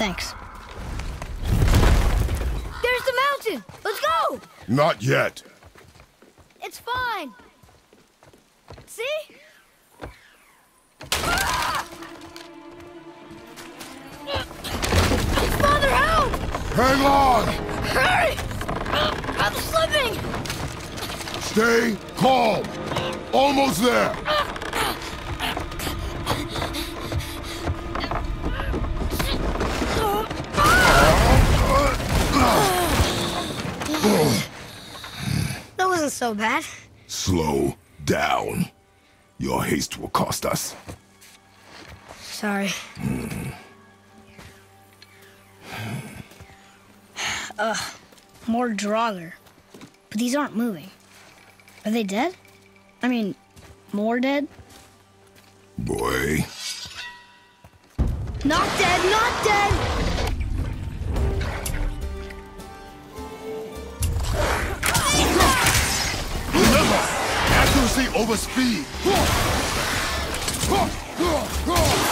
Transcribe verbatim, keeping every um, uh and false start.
Thanks. There's the mountain! Let's go! Not yet. It's fine. See? Ah! Father, help! Hang on! Hurry! I'm slipping! Stay calm. Almost there. That wasn't so bad. Slow down. Your haste will cost us. Sorry. Ugh, more Draugr. But these aren't moving. Are they dead? I mean, more dead? Boy. Not dead, not dead! Remember, accuracy over speed.